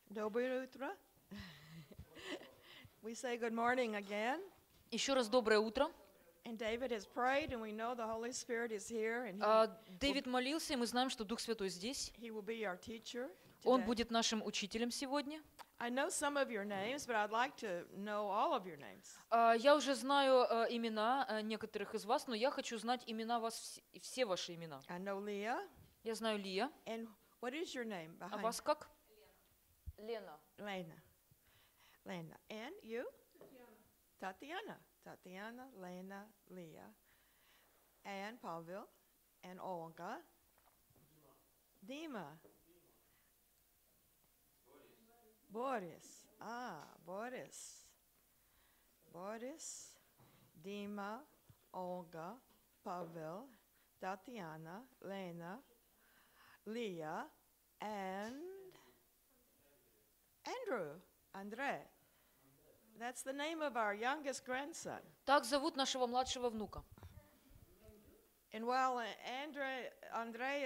Доброе утро. We say good morning again. Еще раз доброе утро. And David has prayed, and we know the Holy Spirit is here, and Дэвид молился, и мы знаем, что Дух Святой здесь. he will be our teacher Он today. будет нашим учителем сегодня. I know some of your names, but I'd like to know all of your names. Я уже знаю имена некоторых из вас, но я хочу знать имена вас, все ваши имена. I know Leah. Я знаю Лия. And what is your name А behind? вас как? Лена. Lena. Lena. And you? Tatiana. Tatiana, Lena, Leah, and Pavel, and Olga. Dima. Boris. Boris. Boris, Dima, Olga, Pavel, Tatiana, Lena, Leah, and Andrei. That's the name of our youngest grandson. Так зовут нашего младшего внука. And while Andrei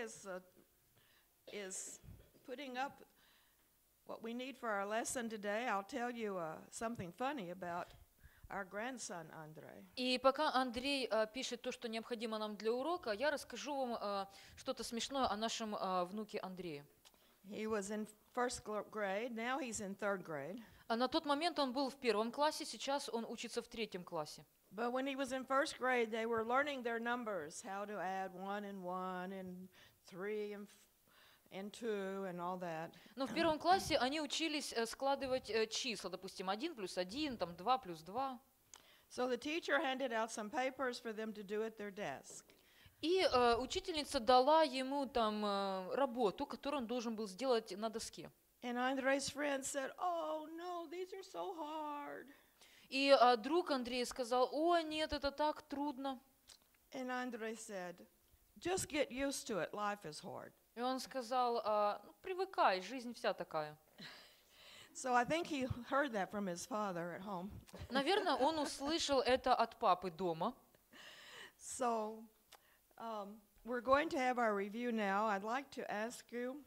is putting up what we need for our lesson today, I'll tell you something funny about our grandson Andrei. И пока Андрей пишет то, что необходимо нам для урока, я расскажу вам что-то смешное о нашем внуке Андрее. He was in first grade, now he's in third grade. На тот момент он был в 1 классе, сейчас он учится в 3 классе. But when he was in first grade, they were learning their numbers, how to add 1 and 3 and 2 and all that. Но в 1 классе они учились складывать числа, допустим, 1 плюс 1, там 2 плюс 2. So the teacher handed out some papers for them to do at their desk. И учительница дала ему там работу, которую он должен был сделать на доске. And Andrei's friend said, "Oh no, these are so hard." И друг Андрей сказал: «О, нет, это так трудно». And Andrei said, "Just get used to it. Life is hard." И он сказал: «Ну, привыкай, жизнь вся такая». So I think he heard that from his father at home. Наверное, он услышал это от папы дома. So we're going to have our review now. I'd like to ask you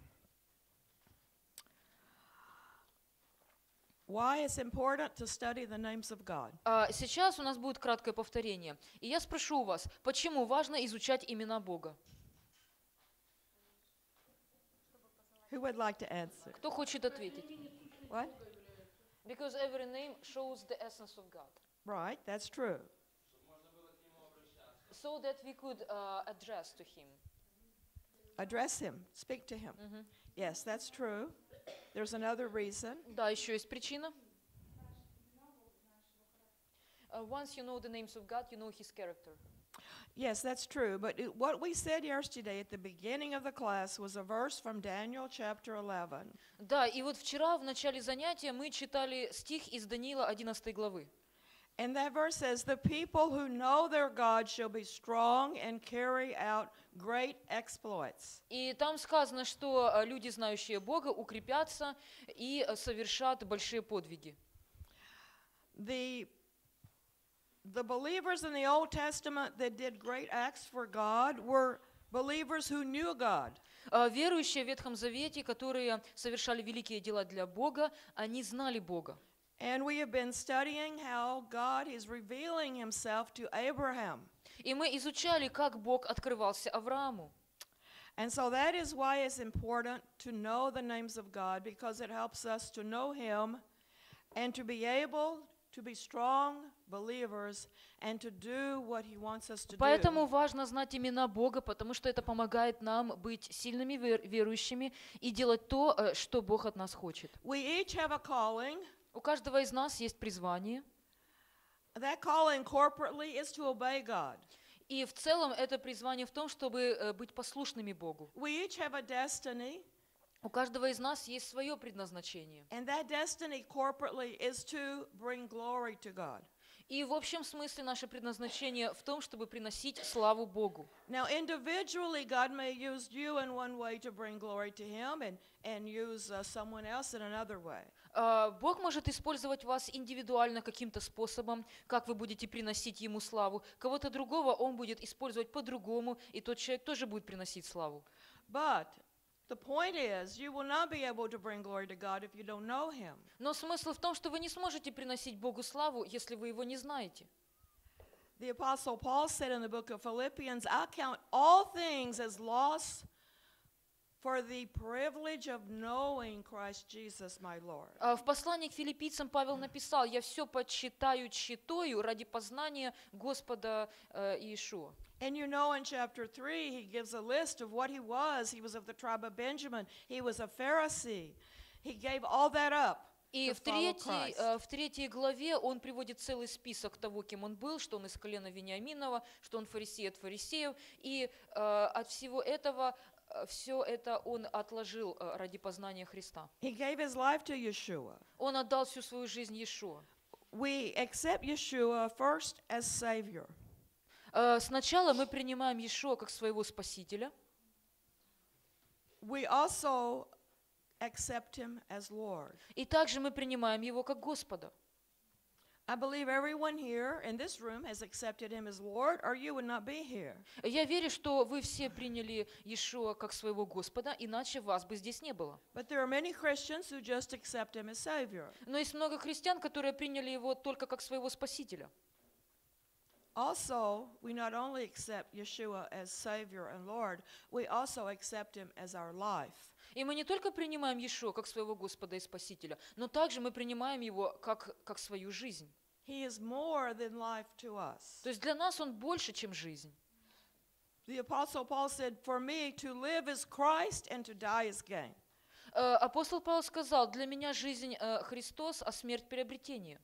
why it's important to study the names of God. Сейчас у нас будет краткое повторение. И я спрошу у вас, почему важно изучать имена Бога? Who would like to answer? Кто хочет ответить? What? Because every name shows the essence of God. Right, that's true. So that we could address to him. Address him, speak to him. Yes, that's true. There's another reason. Да, еще есть причина. Once you know the names of God, you know His character. Yes, that's true. But what we said yesterday at the beginning of the class was a verse from Daniel chapter 11. Да, и вот вчера в начале занятия мы читали стих из Даниила 11 главы. And that verse says, "The people who know their God shall be strong and carry out great exploits." И там сказано, что люди, знающие Бога, укрепятся и совершат большие подвиги. The believers in the Old Testament that did great acts for God were believers who knew God. Верующие в Ветхом Завете, которые совершали великие дела для Бога, они знали Бога. And we have been studying how God is revealing himself to Abraham. И мы изучали, как Бог открывался Аврааму. And so that is why it's important to know the names of God, because it helps us to know him and to be able to be strong believers and to do what he wants us to do. Поэтому важно знать имена Бога, потому что это помогает нам быть сильными верующими и делать то, что Бог от нас хочет. We each have a calling. У каждого из нас есть призвание. That calling corporately is to obey God. И в целом это призвание в том, чтобы быть послушными Богу. We each have a destiny. У каждого из нас есть свое предназначение. And that destiny corporately is to bring glory to God. И в общем смысле наше предназначение в том, чтобы приносить славу Богу. Now, individually, God may use you in one way to bring glory to him and use someone else in another way. Бог может использовать вас индивидуально каким-то способом, как вы будете приносить Ему славу. Кого-то другого Он будет использовать по-другому, и тот человек тоже будет приносить славу. But The point is, you will not be able to bring glory to God if you don't know Him. Но смысл в том, что вы не сможете приносить Богу славу, если вы Его не знаете. The Apostle Paul said in the book of Philippians, I count all things as loss for the privilege of knowing Christ Jesus, my Lord. В послании к филиппийцам Павел написал: «Я все почитаю тщетою ради познания Господа Иешуа». And you know in chapter 3, he gives a list of what he was. He was of the tribe of Benjamin. He was a Pharisee. He gave all that up И to follow Christ. в третьей главе он приводит целый список того, кем он был, что он из колена Вениаминова, что он фарисей от фарисеев, и от всего этого, все это он отложил ради познания Христа. He gave his life to Yeshua. Он отдал всю свою жизнь Иешуа. We accept Yeshua first as Savior. Сначала мы принимаем Иешуа как своего Спасителя. We also accept him as Lord. И также мы принимаем Его как Господа. I believe everyone here in this room has accepted him as Lord, or you would not be here. Я верю, что вы все приняли Иешуа как своего Господа, иначе вас бы здесь не было. But there are many Christians who just accept him as Savior. Но есть много христиан, которые приняли Его только как своего Спасителя. Also, we not only accept Yeshua as Savior and Lord, we also accept him as our life. И мы не только принимаем Иешуа как своего Господа и Спасителя, но также мы принимаем Его как свою жизнь. He is more than life to us. То есть для нас Он больше, чем жизнь. The Apostle Paul said, for me to live is Christ and to die is gain. Апостол Павел сказал: «Для меня жизнь Христос, а смерть приобретение».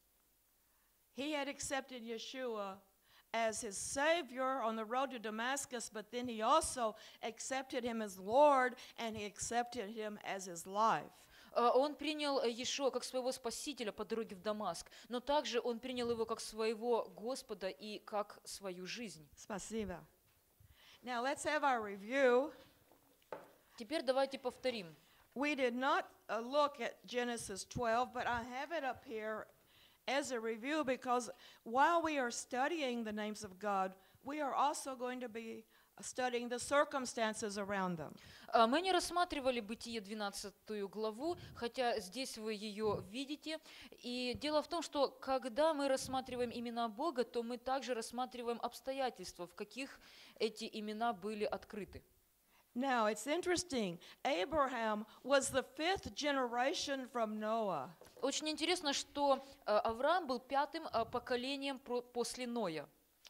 He had accepted Yeshua as his Savior on the road to Damascus, but then he also accepted him as Lord, and he accepted him as his life. Он принял Иешуа как своего Спасителя по дороге в Дамаск, но также он принял Его как своего Господа и как свою жизнь. Spasiba. Now let's have our review. Теперь давайте повторим. We did not look at Genesis 12, but I have it up here as a review because while we are studying the names of God, we are also going to be studying the circumstances around them. Мы не рассматривали Бытие 12 главу, хотя здесь вы ее видите. И дело в том, что когда мы рассматриваем имена Бога, то мы также рассматриваем обстоятельства, в каких эти имена были открыты. Now, it's interesting. Abraham was the 5th generation from Noah. Очень интересно, что Авраам был пятым поколением после Ноя.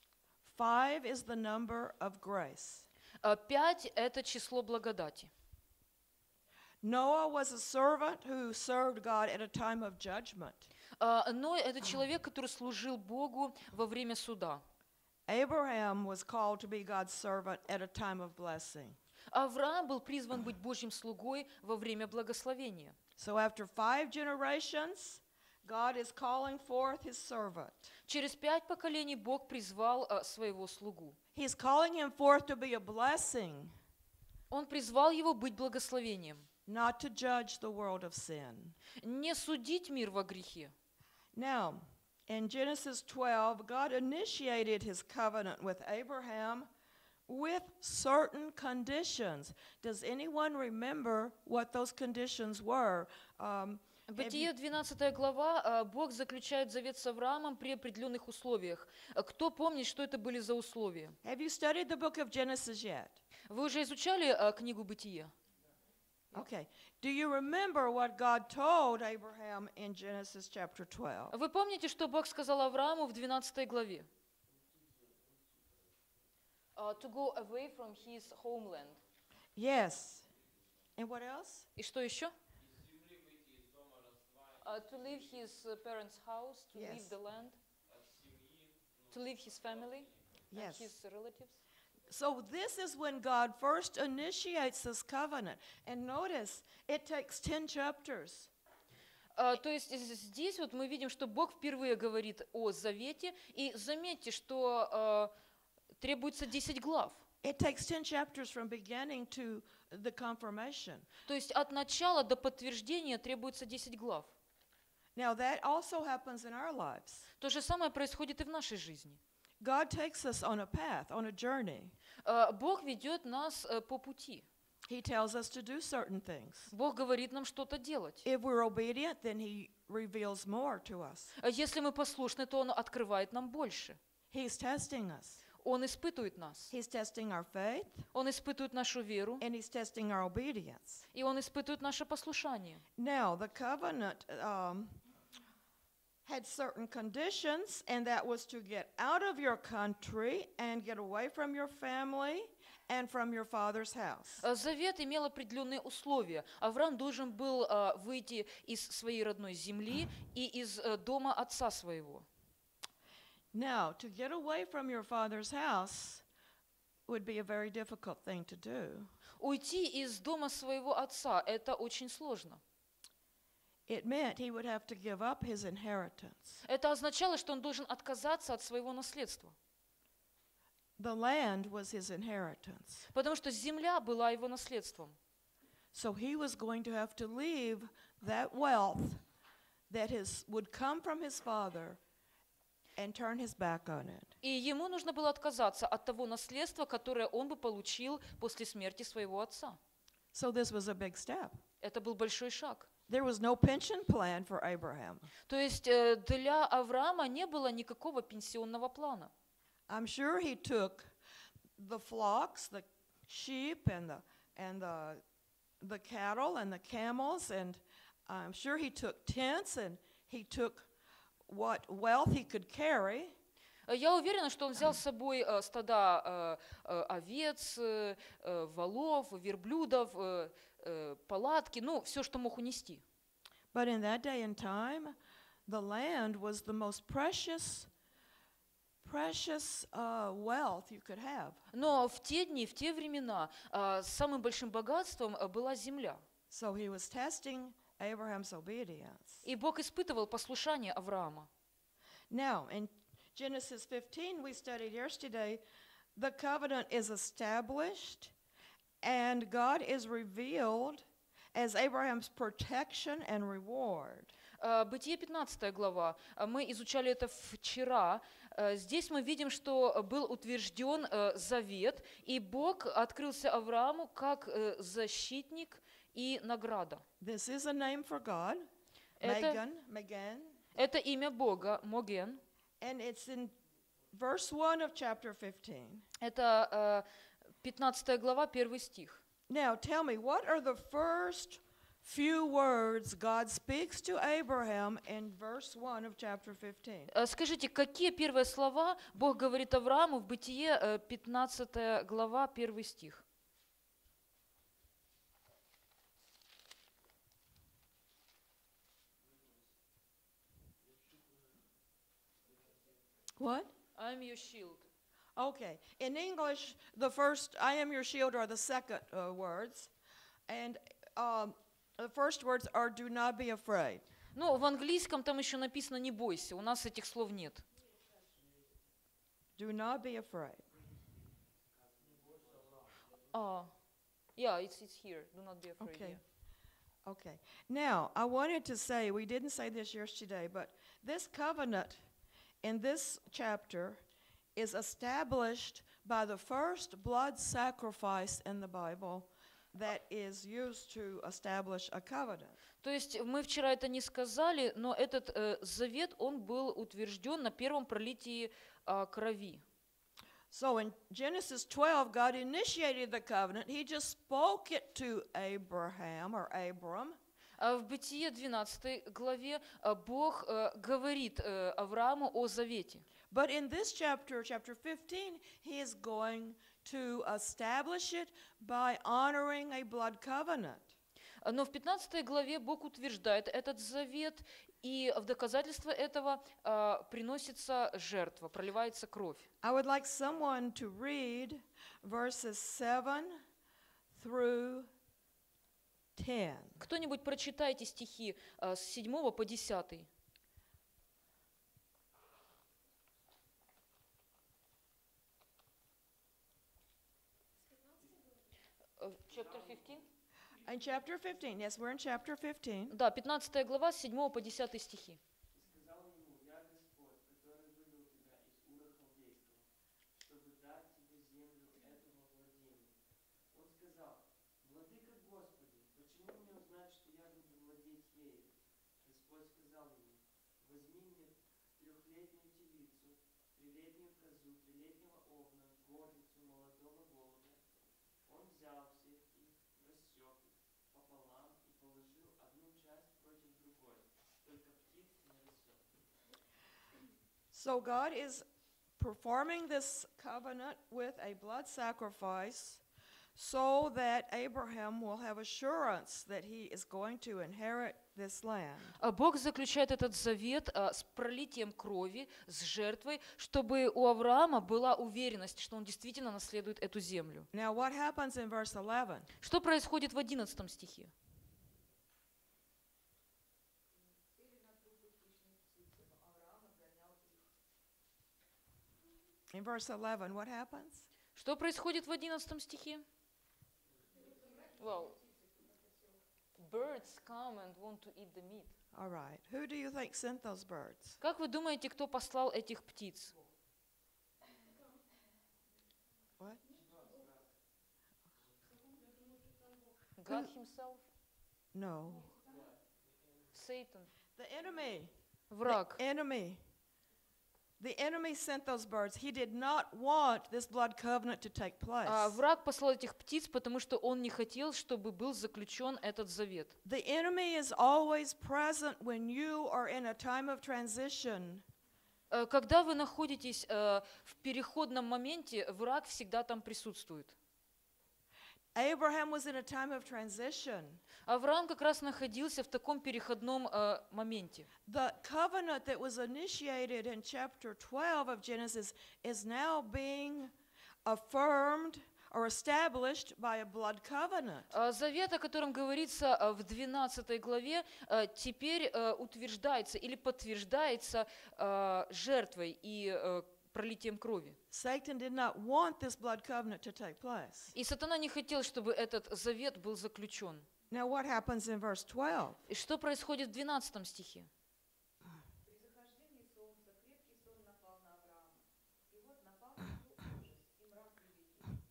5 is the number of grace. 5 – это число благодати. Noah was a servant who served God at a time of judgment. Ной – это человек, который служил Богу во время суда. Abraham was called to be God's servant at a time of blessing. Авраам был призван быть Божьим слугой во время благословения. So after 5 generations, God is calling forth his servant. Через 5 поколений Бог призвал своего слугу. He's calling him forth to be a blessing, Он призвал его быть благословением, not to judge the world of sin. не судить мир во грехе. Now, in Genesis 12, God initiated his covenant with Abraham with certain conditions. Does anyone remember what those conditions were? Бытие 12 глава, Бог заключает завет с Авраамом при определенных условиях. Кто помнит, что это были за условия? Have you studied the book of Genesis yet? Вы уже изучали книгу Бытия? Okay. Do you remember what God told Abraham in Genesis chapter 12? Вы помните, что Бог сказал Аврааму в 12 главе? To go away from his homeland. Yes. And what else? И что еще? To leave his parents' house, to Yes. leave the land, to leave his family and Yes. his relatives. So this is when God first initiates this covenant. And notice, it takes 10 chapters. То есть здесь вот мы видим, что Бог впервые говорит о завете, и заметьте, что требуется 10 глав. It takes 10 chapters from beginning to the confirmation. То есть от начала до подтверждения требуется 10 глав. Now that also happens in our lives. То же самое происходит и в нашей жизни. God takes us on a path, on a journey. Бог ведет нас по пути. He tells us to do certain things. Бог говорит нам что-то делать. If we're obedient, then He reveals more to us. А если мы послушны, то Он открывает нам больше. He's testing us. Он испытывает нас. He's testing our faith, Он испытывает нашу веру, and He's testing our obedience. и Он испытывает наше послушание. Now, the covenant had certain conditions, and that was to get out of your country and get away from your family and from your father's house. Завет имел определенные условия. Авраам должен был выйти из своей родной земли и из дома отца своего. Now, to get away from your father's house would be a very difficult thing to do. Уйти из дома своего отца – это очень сложно. It meant he would have to give up his inheritance. Это означало, что он должен отказаться от своего наследства. The land was his inheritance. Потому что земля была его наследством. So he was going to have to leave that wealth that would come from his father and turn his back on it. И ему нужно было отказаться от того наследства, которое он бы получил после смерти своего отца. So this was a big step. Это был большой шаг. There was no pension plan for Abraham. То есть для Авраама не было никакого пенсионного плана. I'm sure he took the flocks, the sheep, and the cattle and the camels, and I'm sure he took tents, and he took what wealth he could carry. Я уверена, что он взял с собой стада овец, волов, верблюдов, палатки, ну, все, что мог унести. But in that day and time, the land was the most precious wealth you could have. Но в те дни, в те времена самым большим богатством была земля. So he was testing Abraham's obedience. И Бог испытывал послушание Авраама. Now, in Genesis 15, we studied yesterday, the covenant is established and God is revealed as Abraham's protection and reward. Бытие 15 глава. Мы изучали это вчера. Здесь мы видим, что был утвержден завет, и Бог открылся Аврааму как защитник и награда. This is a name for God, Megan. Это имя Бога, Моген. And it's in verse 1 of chapter 15. Это 15 глава, 1 стих. Now tell me, what are the first few words God speaks to Abraham in verse 1 of chapter 15? Скажите, какие первые слова Бог говорит Аврааму в Бытие 15 глава, 1 стих? What? I am your shield. Okay. In English, the first "I am your shield" are the second words, and the first words are "do not be afraid." Ну, в английском там еще написано «не бойся», у нас этих слов нет. Do not be afraid. Yeah, it's here. Do not be afraid. Okay. Yeah. Okay. Now, I wanted to say, we didn't say this yesterday, but this covenant in this chapter is established by the first blood sacrifice in the Bible that is used to establish a covenant. То есть мы вчера это не сказали, но этот завет, он был утвержден на первом пролитии крови. So in Genesis 12, God initiated the covenant. He just spoke it to Abraham or Abram. В Бытие 12 главе Бог говорит Аврааму о завете. But in this chapter, chapter 15, he is going to establish it by honoring a blood covenant. Но в 15 главе Бог утверждает этот завет, и в доказательство этого приносится жертва, проливается кровь. I would like someone to read verses 7 through 10. Кто-нибудь прочитайте стихи с 7 по 10. Chapter 15? In chapter 15, yes, we're in chapter 15. Да, 15 глава, с 7 по 10 стихи. Сказал ему: «Я Господь, который вывел тебя из Ура Халдейского, чтобы дать тебе землю этого владения». Он сказал: трехлетнюю телицу, трехлетнюю козу, трехлетнего овна, горницу, молодого голубя. Он взял всех их, рассек их пополам и положил одну часть против другой, только птиц не рассек. So God is performing this covenant with a blood sacrifice so that Abraham will have assurance that he is going to inherit this land. А Бог заключает этот завет с пролитием крови, с жертвой, чтобы у Авраама была уверенность, что он действительно наследует эту землю. Now, what happens in verse 11? Что происходит в 11 стихе? In verse 11, what happens? Что происходит в 11 стихе? Well, birds come and want to eat the meat. All right. Who do you think sent those birds? Как вы думаете, кто послал этих птиц? What? God himself? No. Satan? The enemy. Враг. The enemy. The enemy sent those birds. He did not want this blood covenant to take place. Враг послал этих птиц, потому что он не хотел, чтобы был заключен этот завет. The enemy is always present when you are in a time of transition. Когда вы находитесь в переходном моменте, враг всегда там присутствует. Abraham was in a time of transition. Авраам как раз находился в таком переходном моменте. The covenant that was initiated in chapter 12 of Genesis is now being affirmed or established by a blood covenant. Завет, о котором говорится в 12 главе, теперь утверждается или подтверждается жертвой и пролитием крови. Satan did not want this blood covenant to take place. И сатана не хотел, чтобы этот завет был заключен. Now what happens in verse 12? И что происходит в 12 стихе? При захождении солнца крепкий сон напал на Авраама. И вот напал на него ужас и мрак великий.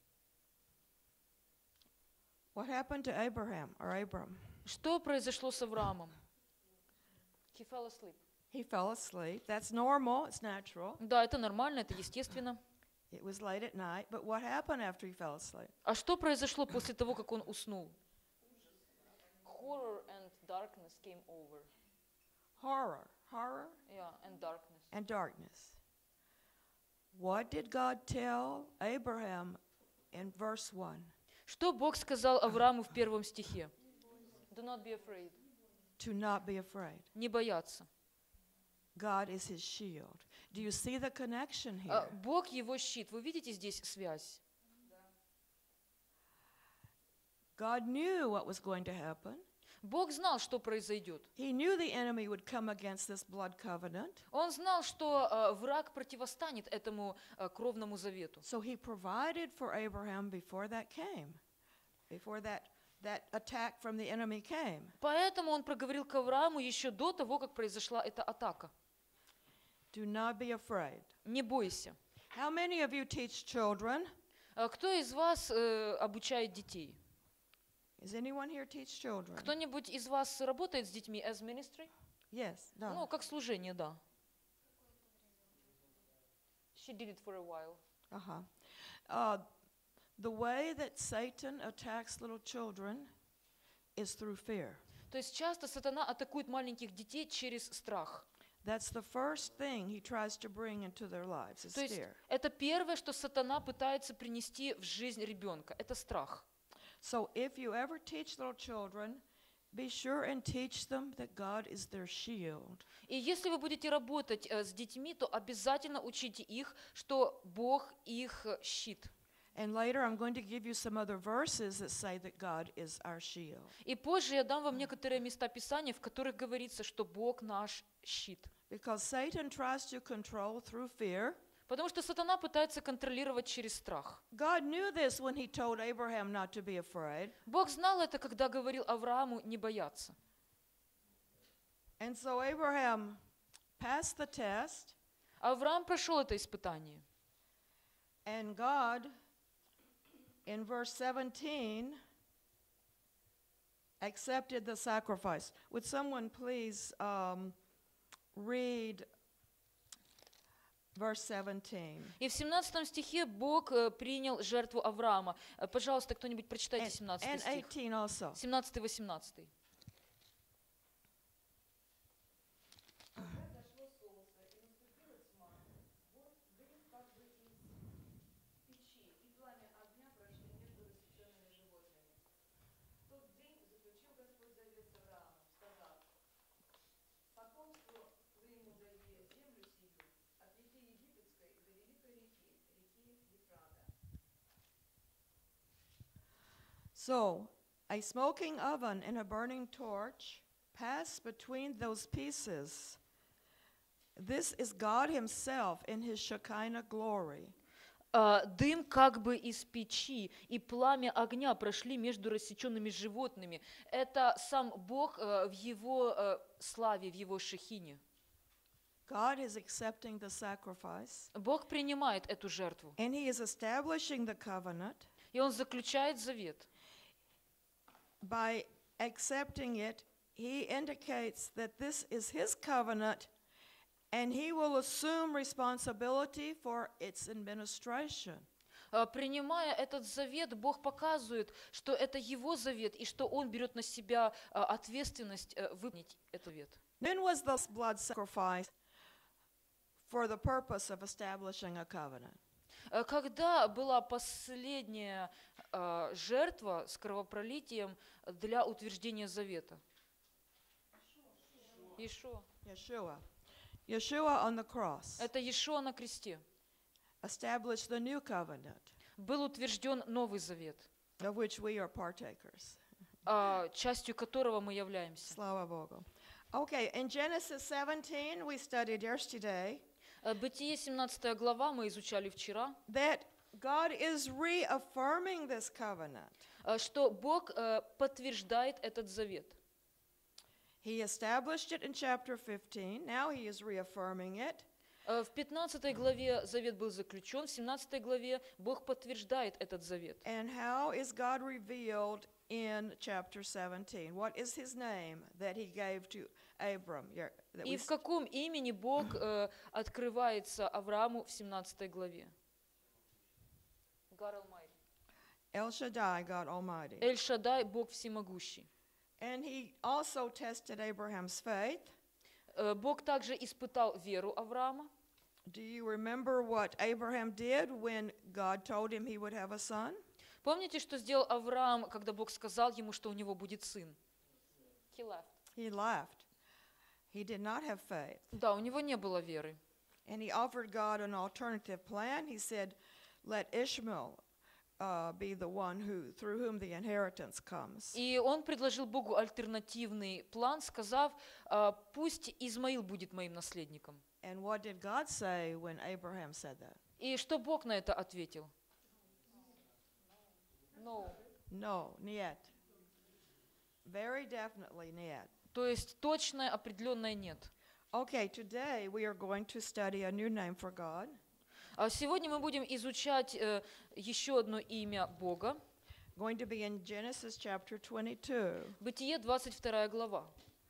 What happened to Abraham or Abram? Что произошло с Авраамом? He fell asleep. He fell asleep. That's normal, it's natural. Да, это нормально, это естественно. It was late at night, but what happened after he fell asleep? А что произошло после того, как он уснул? Horror and darkness came over. Horror Yeah, and darkness. and darkness. What did God tell Abraham in verse 1? Что Бог сказал Аврааму в 1 стихе? Do not be afraid. To not be afraid. Не бояться. God is his shield. Do you see the connection here? Бог его щит. Вы видите здесь связь? God knew what was going to happen. Бог знал, что произойдет. He knew the enemy would come against this blood covenant. Он знал, что враг противостанет этому кровному завету. So he provided for Abraham before that came, before that attack from the enemy came. Поэтому он проговорил к Аврааму еще до того, как произошла эта атака. Do not be afraid. Не бойся. How many of you teach children? Кто из вас обучает детей? Does anyone here teach children? Кто-нибудь из вас работает с детьми as ministry? Yes, да. Ну, как служение, да. She did it for a while. Uh-huh. The way that Satan attacks little children is through fear. То есть часто сатана атакует маленьких детей через страх. That's the first thing he tries to bring into their lives, is То есть fear. это первое, что сатана пытается принести в жизнь ребенка. Это страх. So if you ever teach little children, be sure and teach them that God is their shield. И если вы будете работать с детьми, то обязательно учите их, что Бог их щит. And later I'm going to give you some other verses that say that God is our shield. И позже я дам вам некоторые места Писания, в которых говорится, что Бог наш щит. Because Satan tries to control through fear. Потому что сатана пытается контролировать через страх. God knew this when he told Abraham not to be afraid. Бог знал это, когда говорил Аврааму не бояться. And so Abraham passed the test, Авраам прошел это испытание. and God, in verse 17, accepted the sacrifice. Would someone please read verse 17. И в 17 стихе Бог принял жертву Авраама. Пожалуйста, кто-нибудь прочитайте 17 And стих. 18 also. 17-18. Когда зашло солнце и наступила тьма, вот дым как бы из печи, и пламя огня прошли между рассеченными животными. В тот день заключил Господь завет с Авраамом, сказав: потомству твоему даю я землю сию, от реки Египетской до великой реки, реки Ефрата. So, a smoking oven and a burning torch pass between those pieces. This is God Himself in His Shekinah glory. Дым как бы из печи и пламя огня прошли между рассеченными животными. Это сам Бог в Его славе, в Его шехине. God is accepting the sacrifice, Бог принимает эту жертву, and He is establishing the covenant. и Он заключает завет. By accepting it, He indicates that this is His covenant, and He will assume responsibility for its administration. Принимая этот завет, Бог показывает, что это Его завет, и что Он берет на себя ответственность выполнить этот завет. When was the blood sacrifice for the purpose of establishing a covenant? Когда была последняя жертва с кровопролитием для утверждения завета? Иешуа. Yeshua on the cross Это Иешуа на кресте. established the new covenant, Был утвержден Новый Завет, of which we are partakers. частью которого мы являемся. Slava Bogu. Okay, in Genesis 17, we studied yesterday Бытие 17 глава мы изучали вчера, that God is reaffirming this covenant. что Бог подтверждает этот завет. He established it in chapter 15. Now he is reaffirming it. В 15 главе завет был заключен, в 17 главе Бог подтверждает этот завет. And how is God revealed in chapter 17? What is his name that he gave to Abram? И в каком имени Бог открывается Аврааму в 17 главе? God Almighty. El Shaddai, God Almighty. Эль-Шадай, Бог всемогущий. And he also tested Abraham's faith. Бог также испытал веру Авраама. Do you remember what Abraham did when God told him he would have a son? Помните, что сделал Авраам, когда Бог сказал ему, что у него будет сын? He laughed. He did not have faith. Да, у него не было веры. And he offered God an alternative plan. He said, let Ishmael be the one through whom the inheritance comes. И он предложил Богу альтернативный план, сказав, пусть Измаил будет моим наследником. And what did God say when Abraham said that? И что Бог на это ответил? No. No, niet. Very definitely niet. То есть точное, определенное нет. Okay, today we are going to study a new name for God. А сегодня мы будем изучать еще одно имя Бога. Going to be in Genesis chapter 22. Бытие 22 глава.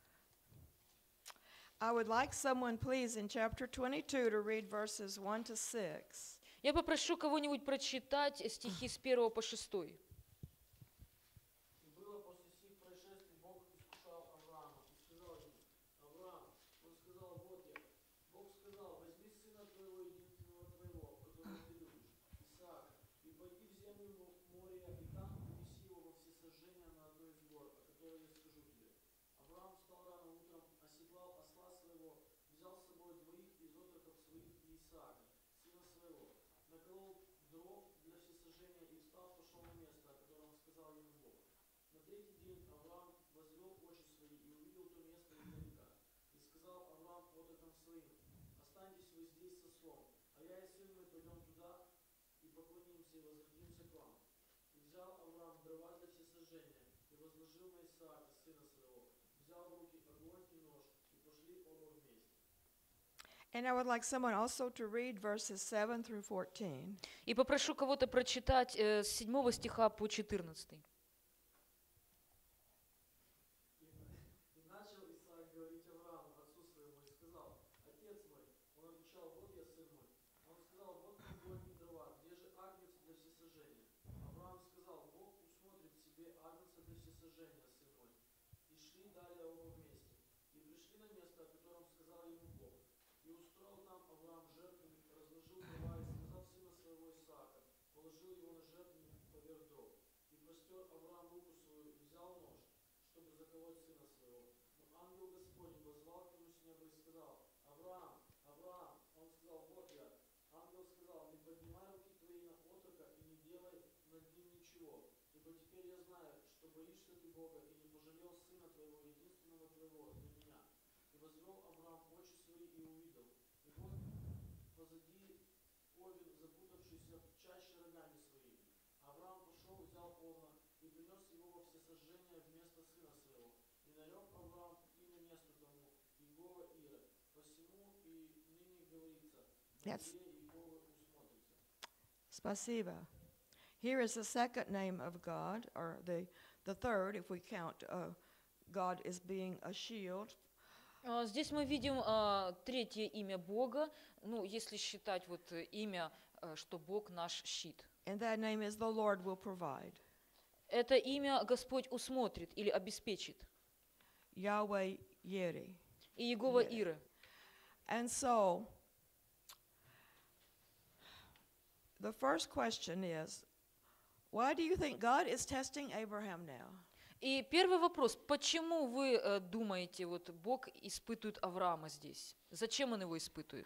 I would like someone, please, in chapter 22 to read verses 1 to 6. Я попрошу кого-нибудь прочитать стихи с 1 по 6. И было после сих происшествий, Бог искушал Авраама и сказал ему: Авраам, он сказал: вот я. Бог сказал: возьми сына твоего, единственного твоего, которого ты любишь, Исаака, и пойди в землю Мория, и там принеси его во всесожжение на одной из гор, о которой я скажу тебе. Авраам встал рано утром, оседлал осла своего, взял с собой двоих из отроков своих и Исаака, сына своего, наколол дров для всесожжения и, встав, пошел на место, о котором сказал ему Бог. На третий день Авраам возвел очи свои и увидел то место издалека. И сказал Авраам отрокам своим: останьтесь вы здесь со слом, а я и сын мой пойдем туда и поклонимся и возвратимся к вам. И взял Авраам дрова для всесожжения и возложил на Исаака, сына своего, взял в руки огонь и нож, и пошли оба вместе. And I would like someone also to read verses 7 through 14. И попрошу кого-то прочитать с 7 стиха по 14. И начал Исаак говорить Аврааму, отцу своему, и сказал: отец мой. Он отвечал: вот я, сын мой. сожжения, сын мой. И шли далее оба вместе. И пришли на место, о котором сказал ему Бог. И устроил там Авраам жертвенник, разложил дрова и, связав сына своего Исаака, положил его на жертвенник поверх дров. И простер Авраам руку свою, и взял нож, чтобы заколоть сына своего. Но ангел Господень возвал к нему с неба и сказал: Авраам, Авраам. Он сказал: вот я. Ангел сказал: не поднимай руки твои на отрока и не делай над ним ничего. Ибо теперь я знаю, что боишься ты Бога и не пожалел сына твоего, единственного твоего, для меня. И возвел Авраам очи свои и увидел. И вот позади овен, запутавшийся в чаще рогами своими. Авраам пошел, взял овна и принес его во всесожжение вместо сына своего. И нарек Авраам имя месту тому Егова Ира. Посему и ныне говорится: на Yes. горе Егова усмотрится. Spasiba. Here is the second name of God, or the third, if we count God as being a shield. Здесь мы видим третье имя Бога, ну, если считать вот имя, что Бог наш щит. And that name is the Lord will provide. Это имя Господь усмотрит или обеспечит. Yahweh Yeri. И Егова Yeah. Иры. And so, the first question is, why do you think God is testing Abraham now? И первый вопрос, почему вы думаете, вот Бог испытывает Авраама здесь? Зачем он его испытывает?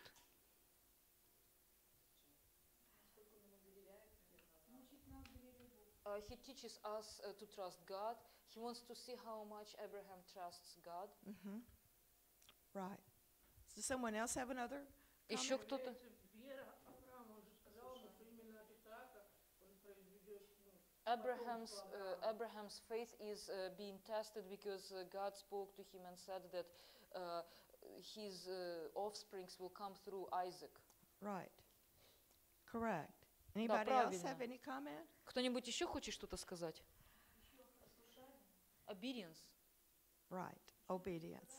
He teaches us to trust God. He wants to see how much Abraham trusts God. Right. Does someone else have another? Еще кто-то? Вера Авраама, он же сказал ему, что именно от Исаака он произведет, Abraham's faith is being tested because God spoke to him and said that his offsprings will come through Isaac. Right. Correct. Anybody else have правильно. any comment? Кто-нибудь еще хочет что-то сказать? Obedience. Right. Obedience.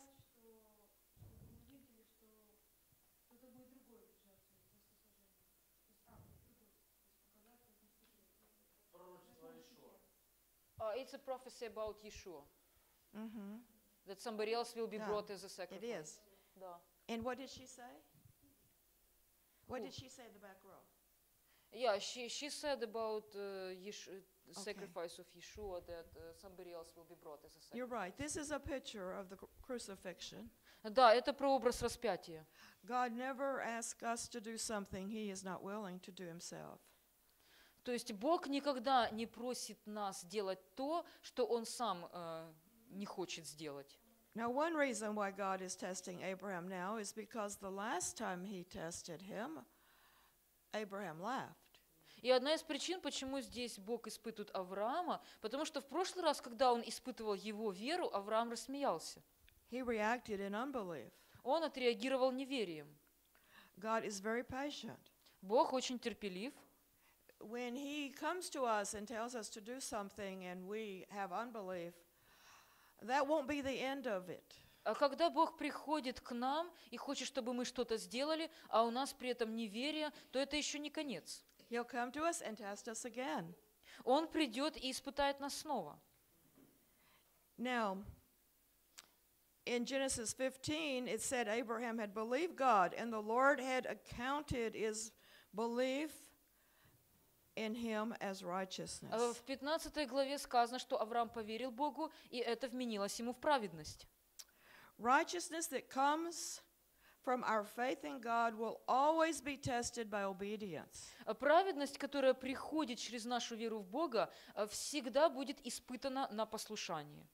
Пророчество Ишуа. It's a prophecy about Yeshua, Mm-hmm. that somebody else will be Yeah, brought as a It sacrifice. is. Да. And what did she say? What Who? did she say in the back row? Yeah, she said about Okay. sacrifice of Yeshua that somebody else will be brought as a sacrifice. You're right. This is a picture of the crucifixion. Да, это прообраз распятия. God never asks us to do something he is not willing to do himself. То есть Бог никогда не просит нас делать то, что Он сам не хочет сделать. Now, one reason why God is testing Abraham now is because the last time he tested him, Abraham laughed. И одна из причин, почему здесь Бог испытывает Авраама, потому что в прошлый раз, когда Он испытывал его веру, Авраам рассмеялся. He reacted in unbelief. Он отреагировал неверием. God is very patient. Бог очень терпелив. When he comes to us and tells us to do something and we have unbelief, that won't be the end of it. А когда Бог приходит к нам и хочет, чтобы мы что-то сделали, а у нас при этом неверие, то это еще не конец. He'll come to us and test us again. Он придет и испытает нас снова. Now, in Genesis 15, it said Abraham had believed God, and the Lord had accounted his belief in him as righteousness. В 15 главе сказано, что Авраам поверил Богу, и это вменилось ему в праведность. Righteousness that comes from our faith in God will always be tested by obedience. Праведность, которая приходит через нашу веру в Бога, всегда будет испытана на послушании.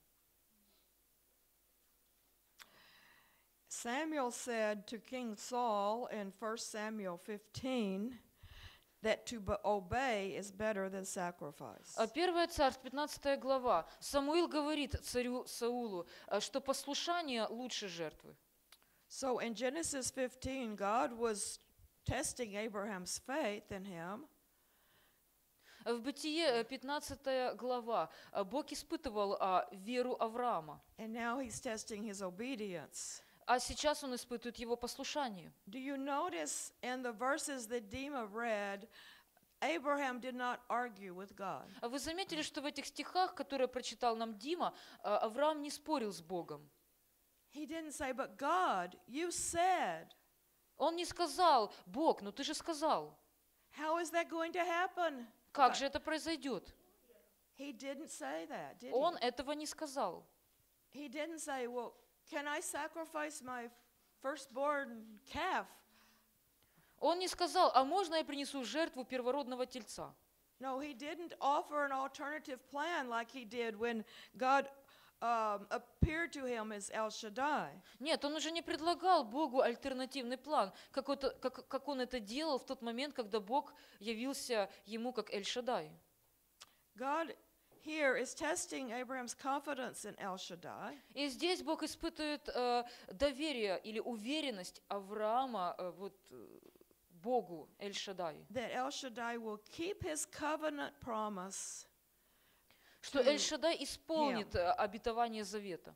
Samuel said to King Saul in 1 Samuel 15 that to obey is better than sacrifice. 1 Царств, 15 глава. Самуил говорит царю Саулу, что послушание лучше жертвы. So in Genesis 15, God was testing Abraham's faith in him. В Бытие, 15 глава, Бог испытывал веру Авраама, And now he's testing his obedience. а сейчас он испытывает его послушание. Do you notice in the verses that Dima read, Abraham did not argue with God. А вы заметили, что в этих стихах, которые прочитал нам Дима, Авраам не спорил с Богом. He didn't say, but God, you said. Он не сказал: Бог, ну ты же сказал. How is that going to happen? Как же это произойдет? He didn't say that, did Он he? этого не сказал. He didn't say, well, can I sacrifice my firstborn calf? Он не сказал: а можно я принесу в жертву первородного тельца? No, he didn't offer an alternative plan like he did when God appeared to him as El Shaddai. Нет, он уже не предлагал Богу альтернативный план, как он это делал в тот момент, когда Бог явился ему как Эль-Шадай. God here is testing Abraham's confidence in El Shaddai. И здесь Бог испытывает доверие или уверенность Авраама Богу Эль-Шадай, That El Shaddai will keep his covenant promise. что Эль-Шадай исполнит обетование завета.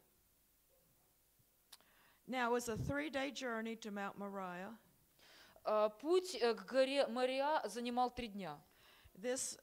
Now, it's a 3-day journey to Mount Moriah. Путь к горе Мория занимал 3 дня. This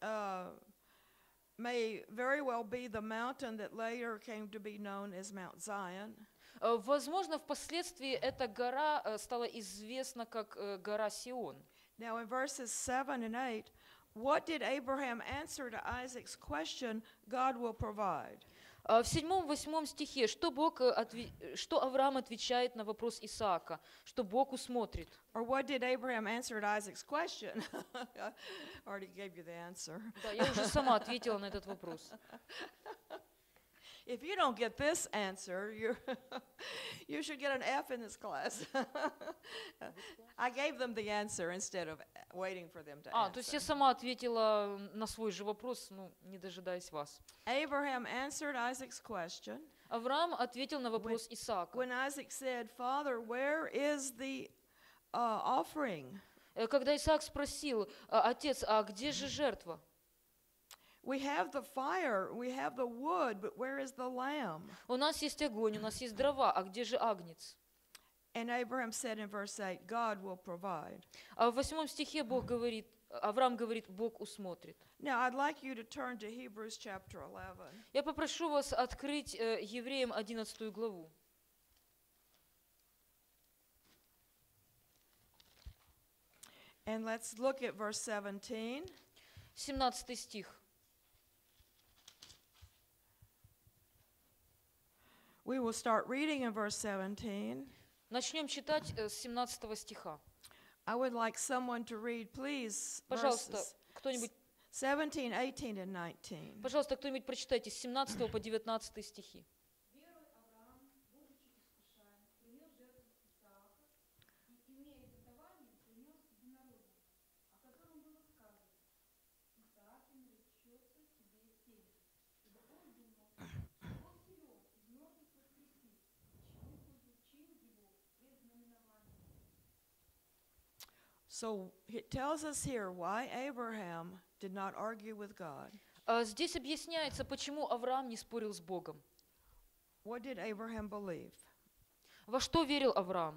may very well be the mountain that later came to be known as Mount Zion. Возможно, впоследствии эта гора стала известна как гора Сион. Now, in verses 7 and 8, what did Abraham answer to Isaac's question, God will provide? В 7-8 стихе, что Авраам отвечает на вопрос Исаака, что Бог усмотрит. Or what did Abraham answer to Isaac's question? I already gave you the answer. Да, я уже сама ответила на этот вопрос. If you don't get this answer, you should get an F in this class. I gave them the answer instead of waiting for them to То есть я answer. сама ответила на свой же вопрос, не дожидаясь вас. Abraham answered Isaac's question Авраам ответил на вопрос Исаака. when Isaac said, Father, where is the offering? Когда Исаак спросил: отец, а где же жертва? We have the fire, we have the wood, but where is the lamb? У нас есть огонь, у нас есть дрова, а где же агнец? And Abraham said in verse 8, God will provide. А в 8 стихе Авраам говорит: Бог усмотрит. Now, I'd like you to turn to Hebrews chapter 11. Я попрошу вас открыть Евреям 11 главу. And let's look at verse 17. 17 стих. We will start reading in verse 17. Начнем читать с 17 стиха. I would like someone to read, please, Пожалуйста, verses кто-нибудь 17, 18, and 19. Пожалуйста, кто-нибудь прочитайте с 17 по 19 стихи. Верой Авраам, будучи искушаем, принес жертву Исаака, и, имея обетование, принес единородного, о котором было сказано: Исааке наречется тебе семя. Ибо он думал, что он силен из мертвых воскресит, чему получил его предзнаменование. So it tells us here why Abraham did not argue with God. Здесь объясняется, почему Авраам не спорил с Богом. What did Abraham believe? Во что верил Авраам?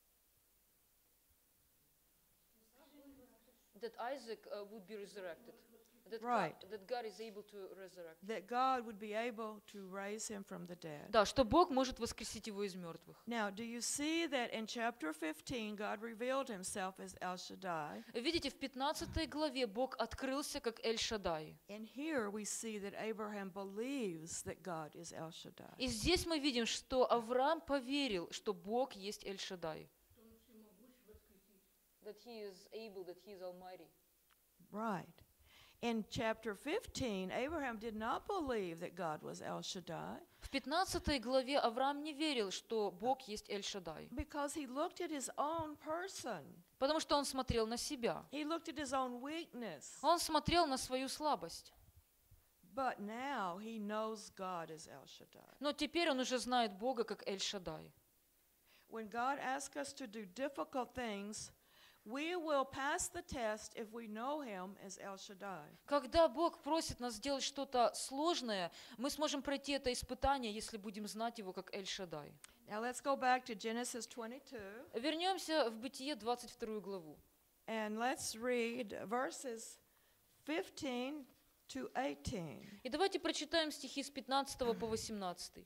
That Isaac would be resurrected. Right. That God is able to resurrect. That God would be able to raise him from the dead. Да, что Бог может воскресить его из мертвых. Now, do you see that in chapter 15, God revealed himself as El Shaddai? Видите, в 15 главе Бог открылся как Эль-Шадай. And here we see that Abraham believes that God is El Shaddai. И здесь мы видим, что Авраам поверил, что Бог есть Эль-Шадай. That he is able, that he is almighty. Right. In chapter 15, Abraham did not believe that God was El Shaddai В 15 главе Авраам не верил, что Бог есть Эль-Шадай, because he looked at his own person. потому что он смотрел на себя. He looked at his own weakness. Он смотрел на свою слабость. But now he knows God is El Shaddai. Но теперь он уже знает Бога как Эль-Шадай. When God asks us to do difficult things, we will pass the test if we know him as El Shaddai. Когда Бог просит нас сделать что-то сложное, мы сможем пройти это испытание, если будем знать его как Эль-Шадай. Now let's go back to Genesis 22 Вернемся в Бытие 22 главу. and let's read verses 15 to 18. И давайте прочитаем стихи с 15 по 18.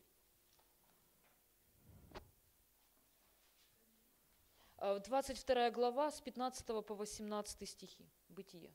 22 глава с 15 по 18 стихи. Бытие.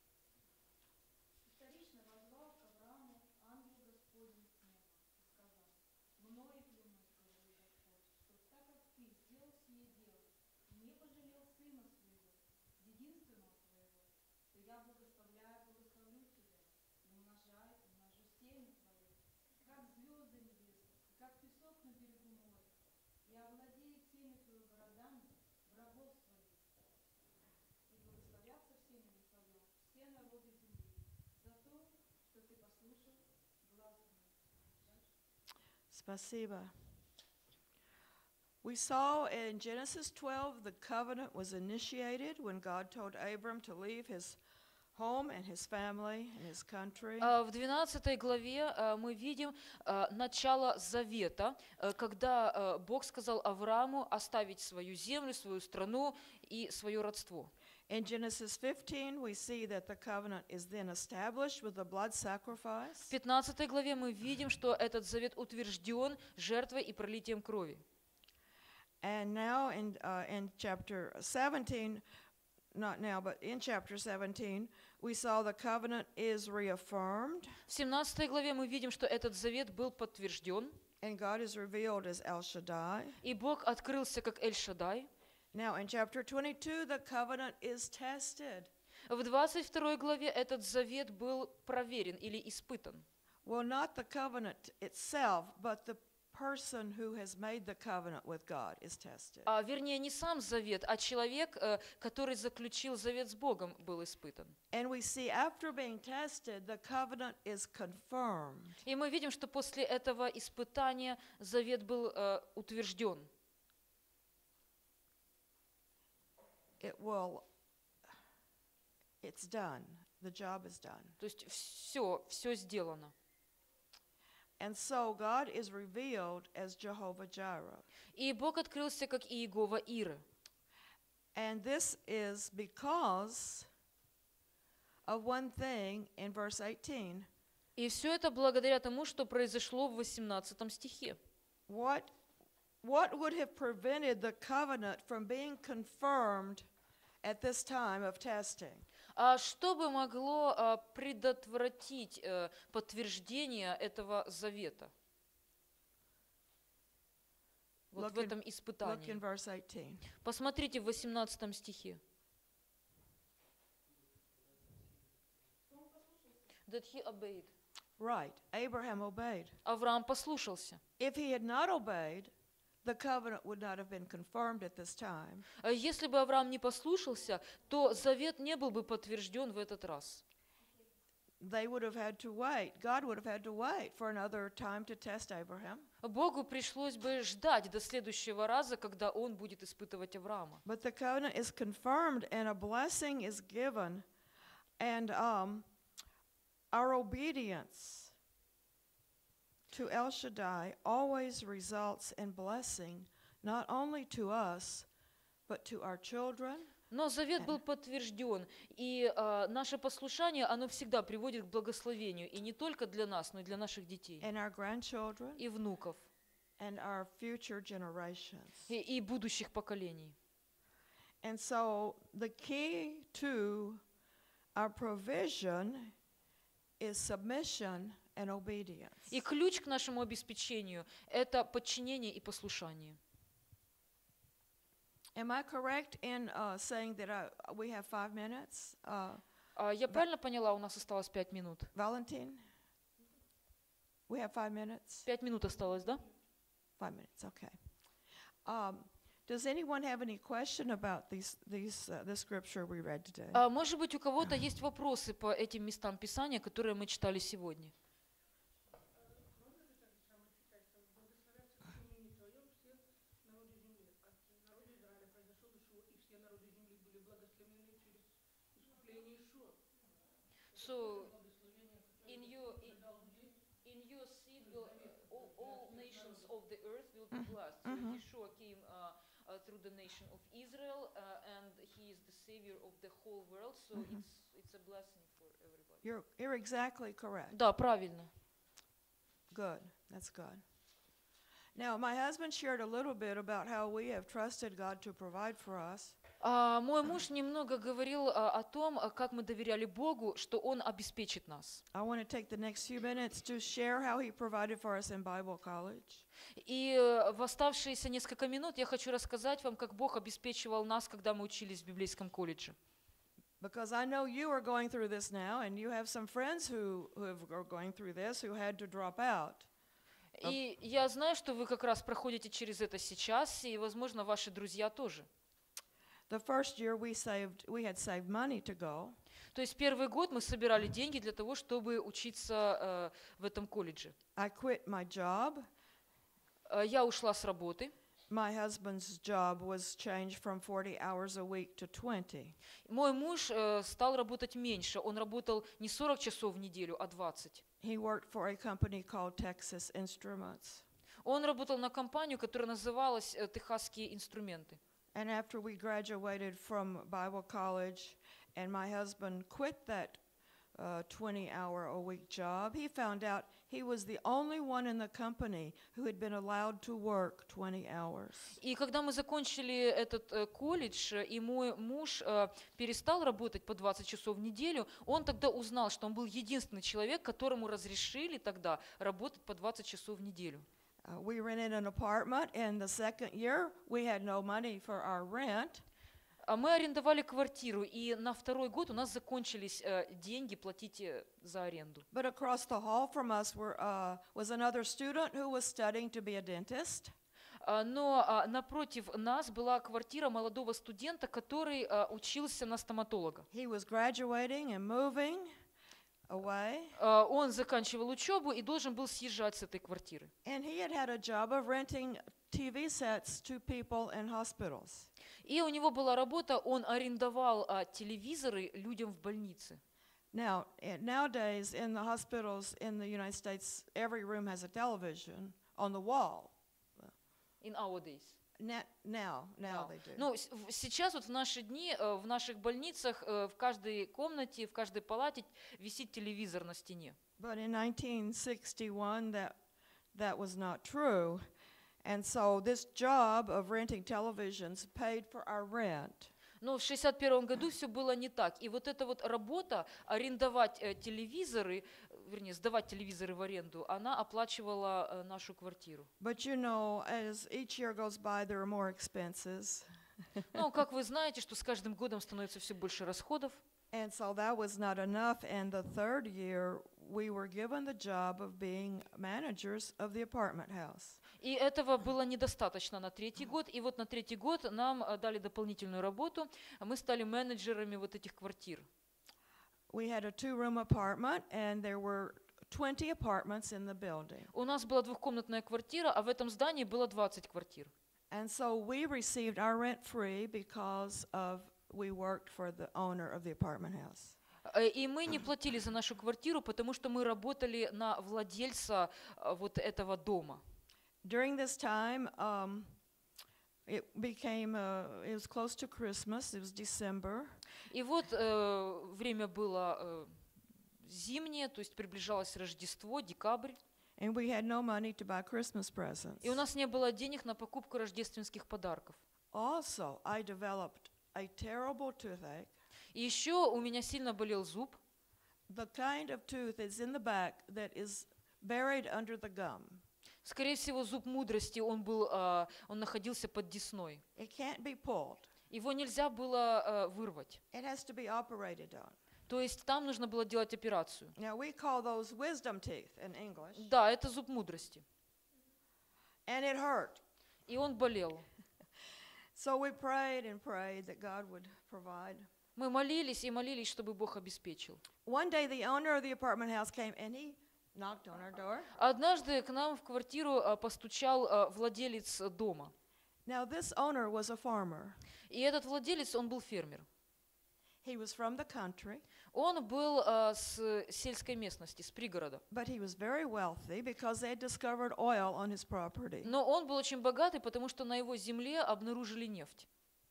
Вторично воззвал к Аврааму ангел Господень с неба и сказал: «Мною клянусь, говорит Господь, что так как ты сделал сие дело и не пожалел сына своего, единственного твоего, то я благословлю тебя, и умножу семя твое, как звезды небесные, и как песок на берегу моря, и овладеет семя твое городами врагов своих, и благословятся в семени твоем все народы земли, за то, что ты послушал глазу моему». Спасибо. We saw in Genesis 12 the covenant was initiated when God told Abram to leave his home and his family and his country. В 12 главе мы видим начало завета, когда Бог сказал Аврааму оставить свою землю, свою страну и свое родство. In Genesis 15, we see that the covenant is then established with the blood В sacrifice. 15 главе мы видим, что этот завет утвержден жертвой и пролитием крови. And now in chapter 17, not now, but in chapter 17, we saw the covenant is reaffirmed, В 17 главе мы видим, что этот завет был подтвержден, and God is revealed as El Shaddai. и Бог открылся как Эль-Шадай. Now in chapter 22, the covenant is tested. В 22 главе этот завет был проверен или испытан. Well, not the covenant itself, but the person who has made the covenant with God is tested. Вернее, не сам завет, а человек, который заключил завет с Богом, был испытан. And we see after being tested, the covenant is confirmed. И мы видим, что после этого испытания завет был утвержден. It's done. The job is done. То есть все сделано. And so God is revealed as Jehovah Jireh. И Бог открылся как Иегова Иры. And this is because of one thing in verse 18. И все это благодаря тому, что произошло в 18 стихе. What would have prevented the covenant from being confirmed at this time of testing? А что бы могло предотвратить подтверждение этого завета? Вот в этом Look in испытании. verse 18. Посмотрите в 18 стихе. That he obeyed. Right, Abraham obeyed. Авраам послушался. If he had not obeyed, the covenant would not have been confirmed at this time. Если бы Авраам не послушался, то завет не был бы подтвержден в этот раз. They would have had to wait. God would have had to wait for another time to test Abraham. Богу пришлось бы ждать до следующего раза, когда он будет испытывать Авраама. But the covenant is confirmed and a blessing is given. And our obedience to El Shaddai always results in blessing, not only to us, but to our children. Но завет был подтвержден, и наше послушание, оно всегда приводит к благословению, и не только для нас, но и для наших детей, And our grandchildren и внуков, and our future generations. и будущих поколений. And so the key to our provision is submission and obedience. И ключ к нашему обеспечению – это подчинение и послушание. Am I correct in saying that we have 5 minutes? Я правильно поняла, у нас осталось 5 минут? Valentin? We have 5 minutes? 5 минут осталось, да? 5 minutes, okay. Does anyone have any question about this scripture we read today? Может быть, у кого-то есть вопросы по этим местам Писания, которые мы читали сегодня? Можно же так же самое читать, что благословятся в семени твоем все народы земли. От народа Израиля произошел Ишуа, и все народы земли были благословены через искупление Ишуа. So, Благословение, in которое дал здесь, your seed will all nations of the earth will be blessed. So Yeshua came through the nation of Israel, and he is the savior of the whole world, so it's a blessing for everybody. You're exactly correct. Да, правильно. Good. That's good. Now, my husband shared a little bit about how we have trusted God to provide for us. Мой муж немного говорил о том, как мы доверяли Богу, что Он обеспечит нас. I want to take the next few minutes to share how he provided for us in Bible college. И в оставшиеся несколько минут я хочу рассказать вам, как Бог обеспечивал нас, когда мы учились в библейском колледже. Because I know you are going through this now, and you have some friends who are going through this who had to drop out. И я знаю, что вы как раз проходите через это сейчас, и, возможно, ваши друзья тоже. The first year we had saved money to go. То есть первый год мы собирали деньги для того, чтобы учиться в этом колледже. I quit my job. Я ушла с работы. My husband's job was changed from 40 hours a week to 20. Мой муж стал работать меньше. Он работал не 40 часов в неделю, а 20. He worked for a company called Texas Instruments. Он работал на компанию, которая называлась «Техасские инструменты». And after we graduated from Bible college and my husband quit that 20-hour-a-week job, he found out he was the only one in the company who had been allowed to work 20 hours. И когда мы закончили этот колледж, и мой муж перестал работать по 20 часов в неделю, он тогда узнал, что он был единственный человек, которому разрешили тогда работать по 20 часов в неделю. We rented an apartment, and the second year we had no money for our rent. Мы арендовали квартиру, и на второй год у нас закончились деньги платить за аренду. But across the hall from us was another student who was studying to be a dentist. Но напротив нас была квартира молодого студента, который учился на стоматолога. He was graduating and moving away. Он заканчивал учебу и должен был съезжать с этой квартиры. And he had a job of renting TV sets to people in hospitals. И у него была работа, он арендовал телевизоры людям в больнице. Now, nowadays in the hospitals in the United States, every room has a television on the wall. In our days. Now they do. Ну, сейчас вот в наши дни в наших больницах в каждой комнате, в каждой палате висит телевизор на стене. But in 1961, that was not true. And so this job of renting televisions paid for our rent. Но в 1961 году все было не так. И вот эта вот работа арендовать телевизоры, вернее, сдавать телевизоры в аренду, она оплачивала нашу квартиру. But you know, as each year goes by, there are more expenses. Ну, как вы знаете, что с каждым годом становится все больше расходов. And so that was not enough. And the third year, we were given the job of being managers of the apartment house. И этого было недостаточно на третий год. И вот на третий год нам дали дополнительную работу. Мы стали менеджерами вот этих квартир. We had a 2-room apartment, and there were 20 apartments in the building. У нас была двухкомнатная квартира, а в этом здании было 20 квартир. And so we received our rent free because of we worked for the owner of the apartment house. И мы не платили за нашу квартиру, потому что мы работали на владельца вот этого дома. During this time, it was close to Christmas. It was December. И вот время было зимнее, то есть приближалось Рождество, декабрь. And we had no money to buy Christmas presents. И у нас не было денег на покупку рождественских подарков. Also, I developed a terrible toothache. И еще у меня сильно болел зуб. The kind of tooth is in the back that is buried under the gum. Скорее всего, зуб мудрости, он находился под десной. It can't be pulled. Его нельзя было вырвать. It has to be operated on. То есть там нужно было делать операцию. Now we call those wisdom teeth in English. Да, это зуб мудрости. And it hurt. И он болел. So we prayed and prayed that God would provide. Мы молились и молились, чтобы Бог обеспечил. One day the owner of the apartment house came and he knocked on our door. Однажды к нам в квартиру постучал владелец дома. Now this owner was a farmer. И этот владелец, он был фермер. He was from the country, Он был с сельской местности, с пригорода. but he was very wealthy because they had discovered oil on his property. Но он был очень богатый, потому что на его земле обнаружили нефть.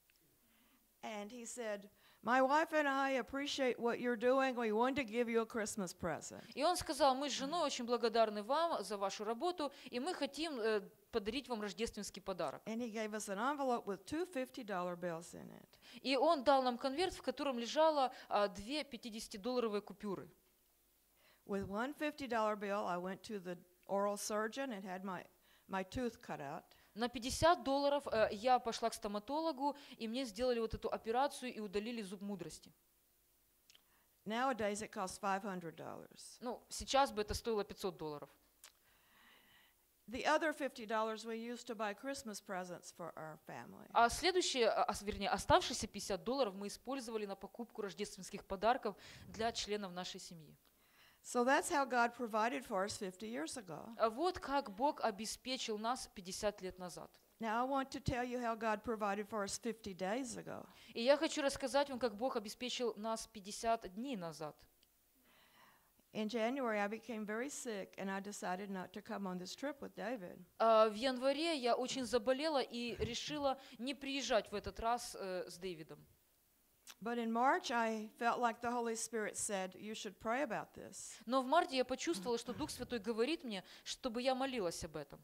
And he said, "My wife and I appreciate what you're doing. We want to give you a Christmas present." И он сказал: мы с женой очень благодарны вам за вашу работу, и мы хотим подарить вам рождественский подарок. And he gave us an envelope with two $50 bills in it. И он дал нам конверт, в котором лежало 2 50-долларовые купюры. With one $50 bill, I went to the oral surgeon and had my tooth cut out. На $50 я пошла к стоматологу, и мне сделали вот эту операцию и удалили зуб мудрости. Nowadays, it costs $500. Ну, сейчас бы это стоило $500. The other $50 we used to buy Christmas presents for our family. А следующие, вернее, оставшиеся $50 мы использовали на покупку рождественских подарков для членов нашей семьи. So that's how God provided for us 50 years ago. А вот как Бог обеспечил нас 50 лет назад. Now I want to tell you how God provided for us 50 days ago. И я хочу рассказать вам, как Бог обеспечил нас 50 дней назад. In January, I became very sick, and I decided not to come on this trip with David. В январе я очень заболела и решила не приезжать в этот раз с Дэвидом. But in March, I felt like the Holy Spirit said, "You should pray about this." Но в марте я почувствовала, что Дух Святой говорит мне, чтобы я молилась об этом.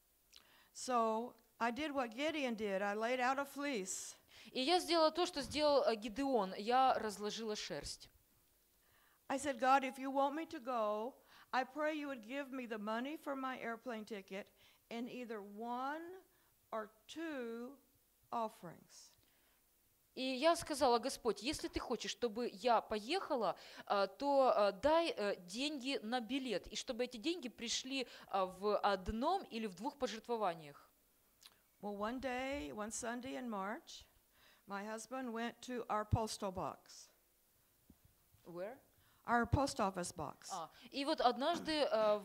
So I did what Gideon did. I laid out a fleece. И я сделала то, что сделал Гидеон. Я разложила шерсть. I said, "God, if you want me to go, I pray you would give me the money for my airplane ticket and either one or two offerings." И я сказала: Господь, если ты хочешь, чтобы я поехала, то дай деньги на билет, и чтобы эти деньги пришли в одном или в двух пожертвованиях. Well, one Sunday in March, my husband went to our postal box, Where? our post office box. И вот однажды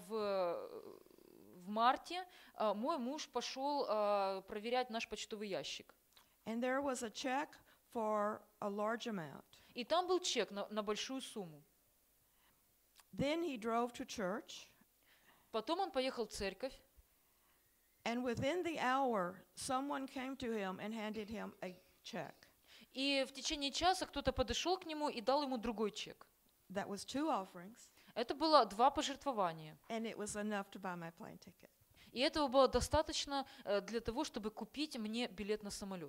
в марте мой муж пошел проверять наш почтовый ящик. And there was a check for a large amount. И там был чек на большую сумму. Then he drove to church, Потом он поехал в церковь, and within the hour, someone came to him and handed him a check. и в течение часа кто-то подошел к нему и дал ему другой чек. That was two offerings, Это было 2 пожертвования. and it was enough to buy my plane ticket. И этого было достаточно для того, чтобы купить мне билет на самолет.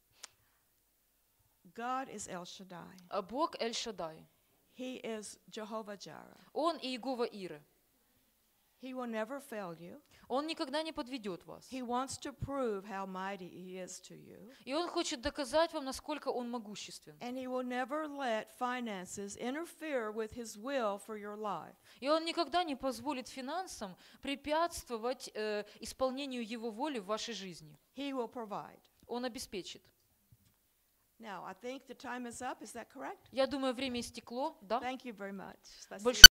God is El Shaddai. А Бог Эль-Шадай. He is Jehovah Jireh. Он Иегова Иры. He will never fail you. Он никогда не подведет вас. He wants to prove how mighty he is to you. И Он хочет доказать вам, насколько Он могуществен. And he will never let finances interfere with his will for your life. И Он никогда не позволит финансам препятствовать исполнению Его воли в вашей жизни. He will provide. Он обеспечит. Now, I think the time is up. Is that correct? Я думаю, время истекло, да? Thank you very much. Спасибо. Большое